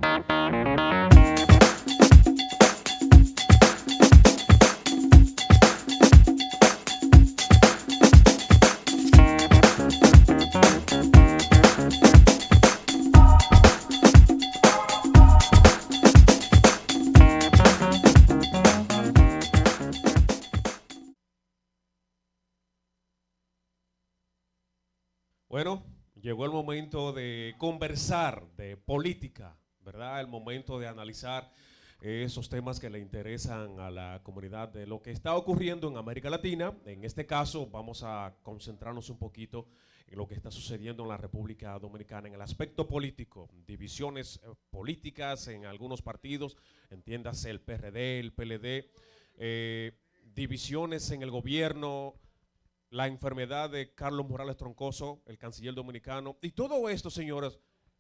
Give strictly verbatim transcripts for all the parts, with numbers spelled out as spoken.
Bueno, llegó el momento de conversar de política, ¿verdad? El momento de analizar eh, esos temas que le interesan a la comunidad de lo que está ocurriendo en América Latina. En este caso vamos a concentrarnos un poquito en lo que está sucediendo en la República Dominicana en el aspecto político. Divisiones eh, políticas en algunos partidos, entiéndase el P R D, el P L D, eh, divisiones en el gobierno, la enfermedad de Carlos Morales Troncoso, el canciller dominicano, y todo esto, señores,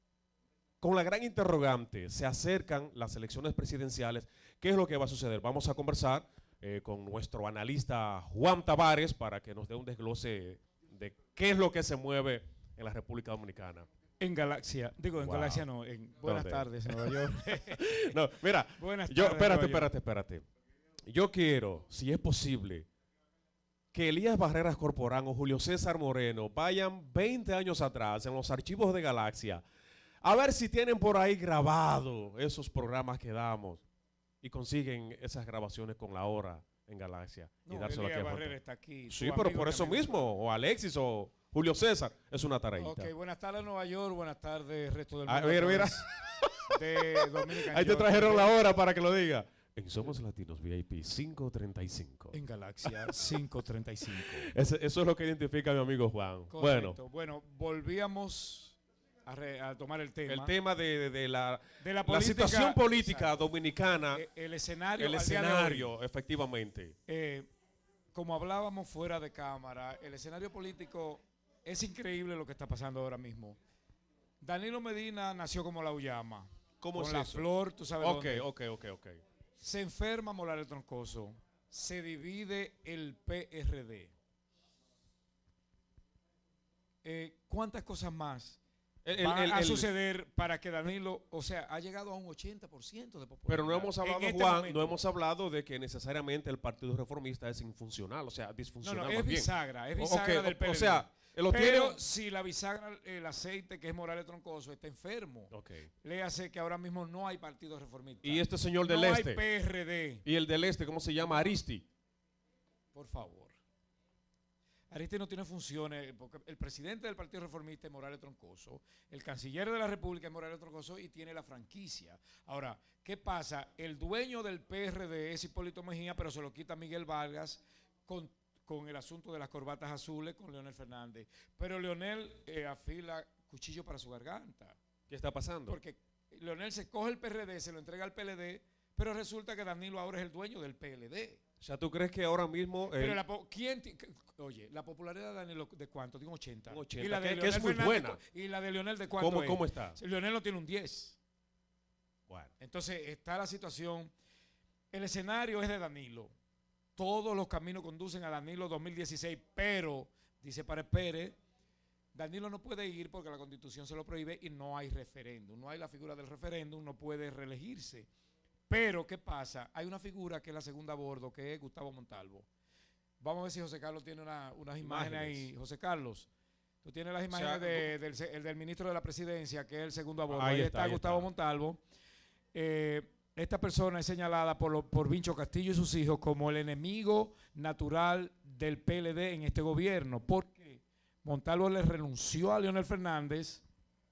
con la gran interrogante, se acercan las elecciones presidenciales. ¿Qué es lo que va a suceder? Vamos a conversar eh, con nuestro analista Juan Tavares para que nos dé un desglose de qué es lo que se mueve en la República Dominicana. En Galaxia, digo en wow. Galaxia no, en Buenas ¿Dónde? Tardes, Nueva York. No, mira, Buenas yo, tardes, espérate, Nueva espérate, espérate. Yo quiero, si es posible, que Elías Barreras Corporán o Julio César Moreno vayan veinte años atrás en los archivos de Galaxia a ver si tienen por ahí grabado esos programas que damos y consiguen esas grabaciones con la hora en Galaxia y no, dárselo Elías aquí a Barreras está aquí. Sí, pero por eso mismo, o Alexis o Julio César, es una tareita. Ok, buenas tardes Nueva York, buenas tardes resto del Ah, mundo. mira, mira. De Dominican Ahí te York. trajeron la hora para que lo diga. En Somos Latinos V I P quinientos treinta y cinco. En Galaxia quinientos treinta y cinco. Eso, eso es lo que identifica a mi amigo Juan. Correcto. Bueno, Bueno, volvíamos a, re, a tomar el tema. el tema de, de, de, la, de la, la situación política exacto. dominicana. El, el escenario. El al escenario, día de hoy, efectivamente. Eh, como hablábamos fuera de cámara, el escenario político es increíble lo que está pasando ahora mismo. Danilo Medina nació como la Uyama. ¿Cómo con es la eso? flor, tú sabes Ok, dónde. ok, ok, ok. Se enferma Morales Troncoso, se divide el P R D. Eh, ¿Cuántas cosas más El, van el, a el, suceder para que Danilo, o sea, ha llegado a un ochenta por ciento de popularidad? Pero no hemos hablado, en este Juan, momento. no hemos hablado de que necesariamente el Partido Reformista es infuncional, o sea, disfuncional. No, no, es más bien. bisagra, es bisagra Okay, del P R D. O sea, lo pero tiene... si la bisagra, el aceite que es Morales Troncoso está enfermo, Okay. le hace que ahora mismo no hay partido reformista. Y este señor del no este. No hay P R D. Y el del este, ¿cómo se llama? Aristi. Por favor. Aristi no tiene funciones, porque el presidente del Partido Reformista es Morales Troncoso, el canciller de la República es Morales Troncoso y tiene la franquicia. Ahora, ¿qué pasa? El dueño del P R D es Hipólito Mejía, pero se lo quita Miguel Vargas con, con el asunto de las corbatas azules con Leonel Fernández. Pero Leonel eh, afila cuchillo para su garganta. ¿Qué está pasando? Porque Leonel se coge el P R D, se lo entrega al P L D, pero resulta que Danilo ahora es el dueño del P L D. O sea, ¿tú crees que ahora mismo... Pero el, la, ¿quién oye, la popularidad de Danilo de cuánto? Digo ochenta. ochenta, y la de que, Leonel que es muy Fernández, buena. ¿Y la de Leonel de cuánto ¿Cómo, es? ¿Cómo está? Leonel no tiene un diez. Bueno. Entonces está la situación. El escenario es de Danilo. Todos los caminos conducen a Danilo dos mil dieciséis, pero, dice Párez Pérez, Danilo no puede ir porque la Constitución se lo prohíbe y no hay referéndum. No hay la figura del referéndum, no puede reelegirse. Pero, ¿qué pasa? Hay una figura que es la segunda a bordo, que es Gustavo Montalvo. Vamos a ver si José Carlos tiene una, unas imágenes, imágenes ahí. José Carlos, tú tienes las imágenes o sea, de, del, el del ministro de la Presidencia, que es el segundo a bordo. Ahí, ahí está, está ahí Gustavo está. Montalvo. Eh, esta persona es señalada por, lo, por Vincho Castillo y sus hijos como el enemigo natural del P L D en este gobierno. Porque Montalvo le renunció a Leonel Fernández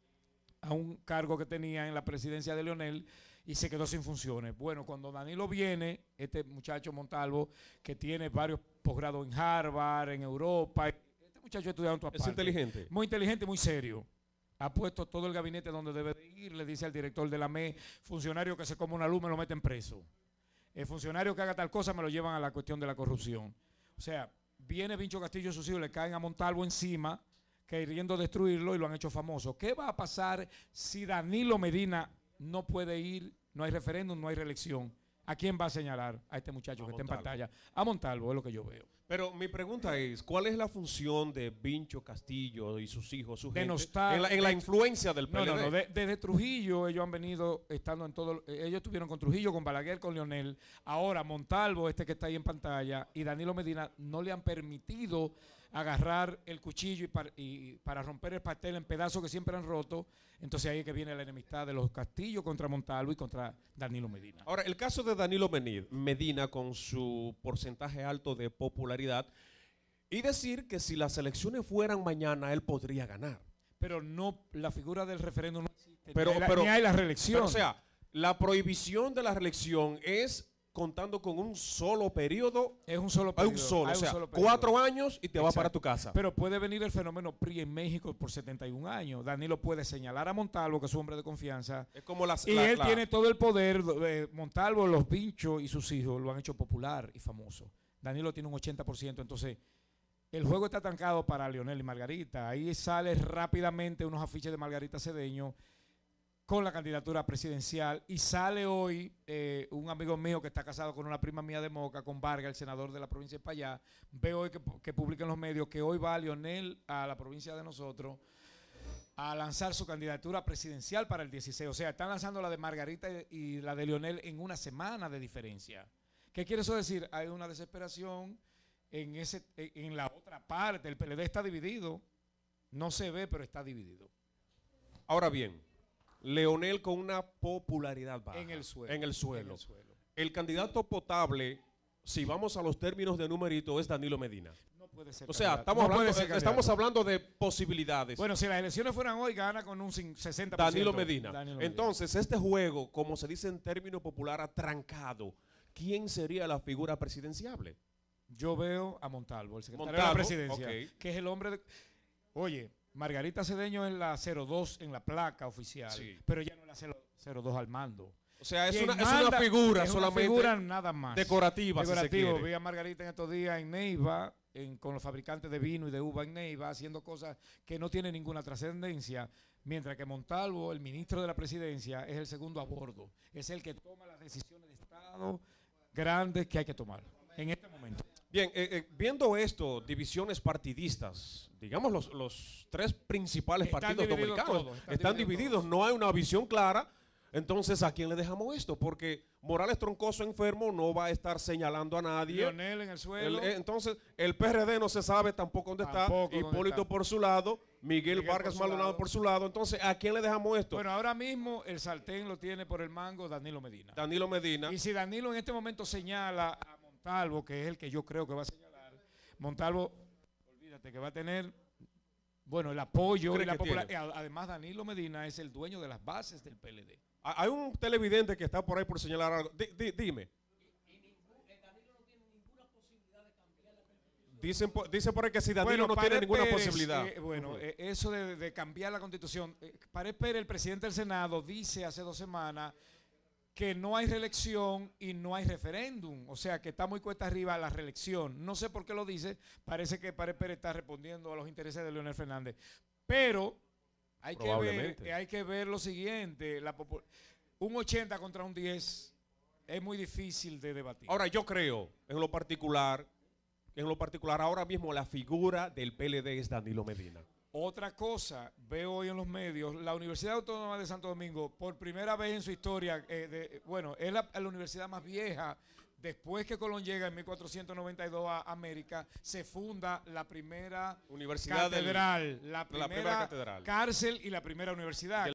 a un cargo que tenía en la presidencia de Leonel y se quedó sin funciones. Bueno, cuando Danilo viene, este muchacho Montalvo, que tiene varios posgrados en Harvard, en Europa, este muchacho ha estudiado en todas partes. Es inteligente. Muy inteligente, muy serio. Ha puesto todo el gabinete donde debe de ir, le dice al director de la M E, funcionario que se come una luz me lo meten preso. El funcionario que haga tal cosa me lo llevan a la cuestión de la corrupción. O sea, viene Vincho Castillo y sus hijos, le caen a Montalvo encima, queriendo destruirlo y lo han hecho famoso. ¿Qué va a pasar si Danilo Medina no puede ir, no hay referéndum, no hay reelección? ¿A quién va a señalar? A este muchacho a que Montalvo. Está en pantalla. A Montalvo, es lo que yo veo. Pero mi pregunta es, ¿cuál es la función de Vincho Castillo y sus hijos, su gente, Denostar- en la, en la de- influencia del P No, L D? no, no. de- desde Trujillo ellos han venido estando en todo. eh, Ellos estuvieron con Trujillo, con Balaguer, con Leonel. Ahora Montalvo, este que está ahí en pantalla, y Danilo Medina no le han permitido agarrar el cuchillo y para, y para romper el pastel en pedazos que siempre han roto. Entonces ahí es que viene la enemistad de los Castillo contra Montalvo y contra Danilo Medina. Ahora, el caso de Danilo Meni- Medina con su porcentaje alto de popularidad y decir que si las elecciones fueran mañana, él podría ganar. Pero no, la figura del referéndum no existe. Pero- ni, hay la, pero- ni hay la reelección. Pero, o sea, la prohibición de la reelección es contando con un solo periodo. es un solo Hay periodo. un solo, hay o un sea, solo periodo. cuatro años y te vas Exacto. para tu casa. Pero puede venir el fenómeno P R I en México por setenta y un años. Danilo puede señalar a Montalvo, que es su hombre de confianza, Es como las, y la- él la- tiene todo el poder. eh, Montalvo, los pinchos y sus hijos lo han hecho popular y famoso. Danilo tiene un ochenta por ciento, entonces el juego está trancado para Leonel y Margarita. Ahí sale rápidamente unos afiches de Margarita Cedeño con la candidatura presidencial, y sale hoy eh, un amigo mío que está casado con una prima mía de Moca, con Vargas, el senador de la provincia de Payá. Veo hoy que, que publican los medios que hoy va Leonel a la provincia de nosotros a lanzar su candidatura presidencial para el dieciséis. O sea, están lanzando la de Margarita y la de Leonel en una semana de diferencia. ¿Qué quiere eso decir? Hay una desesperación en, ese, en la otra parte. El P L D está dividido. No se ve, pero está dividido. Ahora bien, Leonel con una popularidad baja. En el suelo. En el suelo. En el suelo. El candidato potable, si vamos a los términos de numerito, es Danilo Medina. No puede ser O sea, candidato. estamos, No puede hablando, ser eh, candidato. estamos hablando de posibilidades. Bueno, si las elecciones fueran hoy, gana con un cin- sesenta por ciento. Danilo Medina. Danilo Medina. Entonces, este juego, como se dice en término popular, atrancado, ¿quién sería la figura presidenciable? Yo veo a Montalvo, el secretario Montalvo, de la presidencia, ok. que es el hombre de... Oye, Margarita Cedeño es la cero dos en la placa oficial, Sí. pero ya no es la cero dos al mando. O sea, es Quien una, es manda una figura es una solamente figura nada más. decorativa, si se Decorativo. quiere. Vi a Margarita en estos días en Neiva, en- con los fabricantes de vino y de uva en Neiva, haciendo cosas que no tienen ninguna trascendencia, mientras que Montalvo, el ministro de la presidencia, es el segundo a bordo. Es el que toma las decisiones de Estado grandes que hay que tomar en este momento. Bien, eh, eh, viendo esto, divisiones partidistas, digamos los, los tres principales Están partidos divididos dominicanos todos, están, están divididos, divididos no hay una visión clara. Entonces, ¿a quién le dejamos esto? Porque Morales Troncoso enfermo no va a estar señalando a nadie. Leonel en el El- suelo. eh, entonces, el P R D no se sabe tampoco dónde Tampoco está. dónde Hipólito está. por su lado, Miguel, Miguel Vargas por su Maldonado lado. por su lado. Entonces, ¿a quién le dejamos esto? Bueno, ahora mismo el sartén lo tiene por el mango Danilo Medina. Danilo Medina. Y si Danilo en este momento señala a Montalvo, que es el que yo creo que va a señalar, Montalvo, olvídate que va a tener, bueno, el apoyo ¿Cree y la que popularidad. Además, Danilo Medina es el dueño de las bases del P L D. Ah, hay un televidente que está por ahí por señalar algo. Di- di- dime. Dicen por, dice por ahí que si Danilo no tiene Pared ninguna Pérez, posibilidad. eh, bueno, Ujú. eh, eso de, de cambiar la constitución. Eh, Pared Pérez, el presidente del Senado, dice hace dos semanas que no hay reelección y no hay referéndum. O sea, que está muy cuesta arriba la reelección. No sé por qué lo dice. Parece que Pared Pérez está respondiendo a los intereses de Leonel Fernández. Pero hay que ver, Probablemente. eh, hay que ver lo siguiente. La popu- un ochenta contra un diez es muy difícil de debatir. Ahora, yo creo, en lo particular, en lo particular, ahora mismo la figura del P L D es Danilo Medina. Otra cosa, veo hoy en los medios, la Universidad Autónoma de Santo Domingo, por primera vez en su historia, eh, de- bueno, es la, la universidad más vieja, después que Colón llega en mil cuatrocientos noventa y dos a América, se funda la primera Universidad del- catedral, la la primera primera catedral. cárcel y la primera universidad.